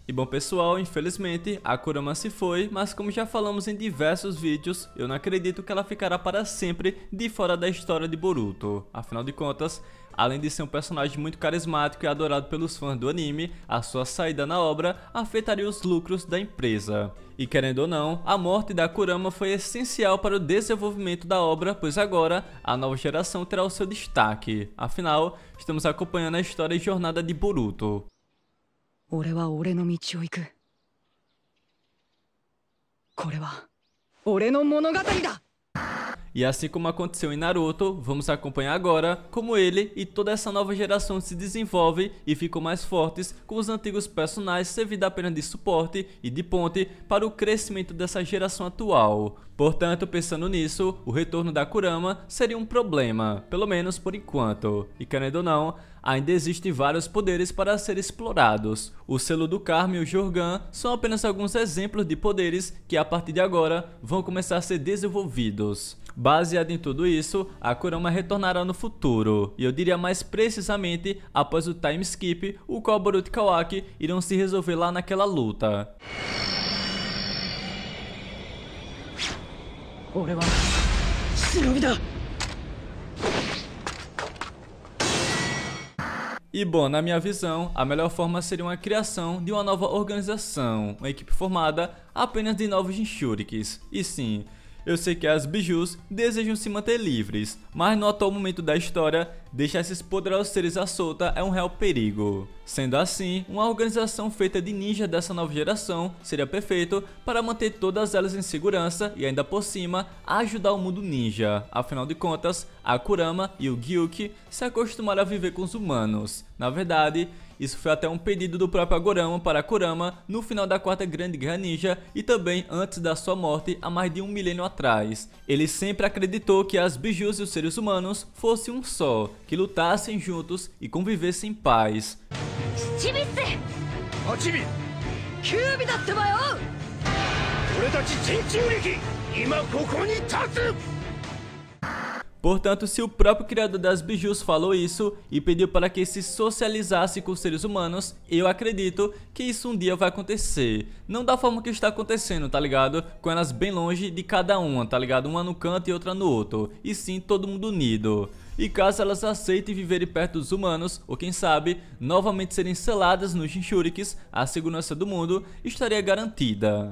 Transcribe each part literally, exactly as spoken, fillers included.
E bom pessoal, infelizmente a Kurama se foi, mas como já falamos em diversos vídeos, eu não acredito que ela ficará para sempre de fora da história de Boruto. Afinal de contas, além de ser um personagem muito carismático e adorado pelos fãs do anime, a sua saída na obra afetaria os lucros da empresa. E querendo ou não, a morte da Kurama foi essencial para o desenvolvimento da obra, pois agora a nova geração terá o seu destaque. Afinal, estamos acompanhando a história e jornada de Boruto. E assim como aconteceu em Naruto, vamos acompanhar agora como ele e toda essa nova geração se desenvolve e ficam mais fortes, com os antigos personagens servindo apenas de suporte e de ponte para o crescimento dessa geração atual. Portanto, pensando nisso, o retorno da Kurama seria um problema, pelo menos por enquanto. E querendo ou não, ainda existem vários poderes para serem explorados. O selo do Karma e o Jorgan são apenas alguns exemplos de poderes que a partir de agora vão começar a ser desenvolvidos. Baseado em tudo isso, a Kurama retornará no futuro, e eu diria mais precisamente após o time skip, o qual Boruto e Kawaki irão se resolver lá naquela luta. E bom, na minha visão, a melhor forma seria uma criação de uma nova organização, uma equipe formada apenas de novos Jinchurikis. E sim, eu sei que as Bijus desejam se manter livres, mas no atual momento da história, deixar esses poderosos seres à solta é um real perigo. Sendo assim, uma organização feita de ninja dessa nova geração seria perfeito para manter todas elas em segurança e ainda por cima ajudar o mundo ninja. Afinal de contas, a Kurama e o Gyuki se acostumaram a viver com os humanos. Na verdade, isso foi até um pedido do próprio Agorama para a Kurama no final da quarta grande guerra ninja e também antes da sua morte há mais de um milênio atrás. Ele sempre acreditou que as Bijus e os seres humanos fossem um só, que lutassem juntos e convivessem em paz. Portanto, se o próprio criador das Bijus falou isso e pediu para que se socializasse com os seres humanos, eu acredito que isso um dia vai acontecer. Não da forma que está acontecendo, tá ligado? Com elas bem longe de cada uma, tá ligado? Uma no canto e outra no outro. E sim, todo mundo unido. E caso elas aceitem viverem perto dos humanos, ou quem sabe, novamente serem seladas nos Jinchurikis, a segurança do mundo estaria garantida.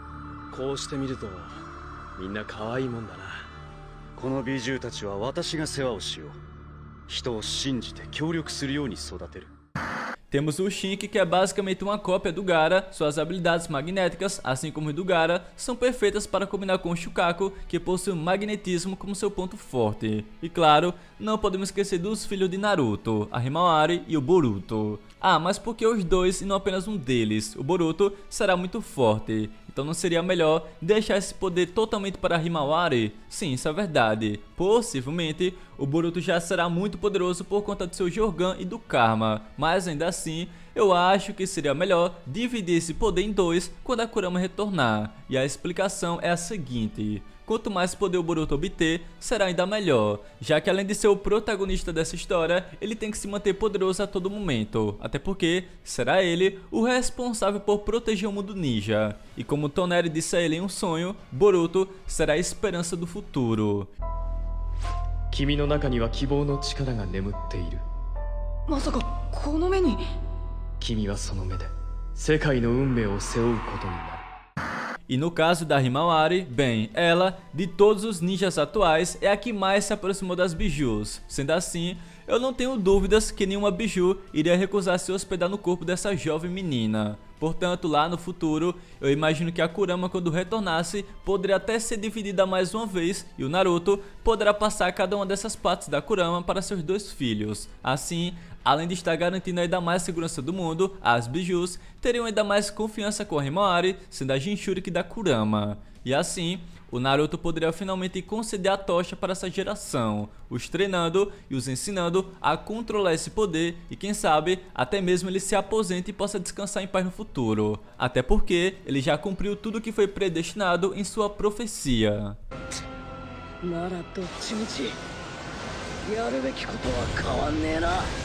この美獣たちは私が世話をしよう。人を信じて協力するように育てる。 Temos o Shinki, que é basicamente uma cópia do Gaara. Suas habilidades magnéticas, assim como as do Gaara, são perfeitas para combinar com o Shukaku, que possui o magnetismo como seu ponto forte. E claro, não podemos esquecer dos filhos de Naruto, a Himawari e o Boruto. Ah, mas por que os dois e não apenas um deles? O Boruto será muito forte, então não seria melhor deixar esse poder totalmente para a Himawari? Sim, isso é verdade. Possivelmente, o Boruto já será muito poderoso por conta do seu Jorgan e do Karma, mas ainda assim, eu acho que seria melhor dividir esse poder em dois quando a Kurama retornar. E a explicação é a seguinte: quanto mais poder o Boruto obter, será ainda melhor, já que além de ser o protagonista dessa história, ele tem que se manter poderoso a todo momento, até porque será ele o responsável por proteger o mundo ninja. E como Toneri disse a ele em um sonho, Boruto será a esperança do futuro. 君の中には希望の力が眠っている。 まさかこの目に。 君はその目で世界の運命を背負うことになる。 E no caso da Himawari, bem, ela, de todos os ninjas atuais, é a que mais se aproximou das Bijus. Sendo assim, eu não tenho dúvidas que nenhuma Biju iria recusar se hospedar no corpo dessa jovem menina. Portanto, lá no futuro, eu imagino que a Kurama, quando retornasse, poderia até ser dividida mais uma vez e o Naruto poderá passar cada uma dessas partes da Kurama para seus dois filhos. Assim, além de estar garantindo ainda mais a segurança do mundo, as Bijus teriam ainda mais confiança com a Himawari, sendo a Jinchuriki da Kurama. E assim, o Naruto poderia finalmente conceder a tocha para essa geração, os treinando e os ensinando a controlar esse poder e quem sabe até mesmo ele se aposente e possa descansar em paz no futuro. Até porque ele já cumpriu tudo o que foi predestinado em sua profecia. ならどっちみちやるべきことは変わんねえな。